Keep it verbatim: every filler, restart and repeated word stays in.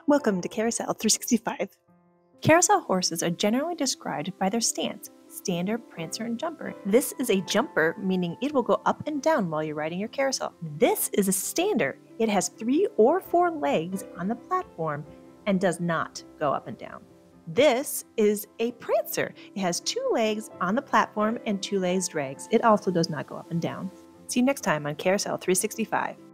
Welcome to Carousel three sixty-five. Carousel horses are generally described by their stance: stander, prancer, and jumper. This is a jumper, meaning it will go up and down while you're riding your carousel. This is a stander. It has three or four legs on the platform and does not go up and down. This is a prancer. It has two legs on the platform and two legs drags. It also does not go up and down. See you next time on Carousel three sixty-five.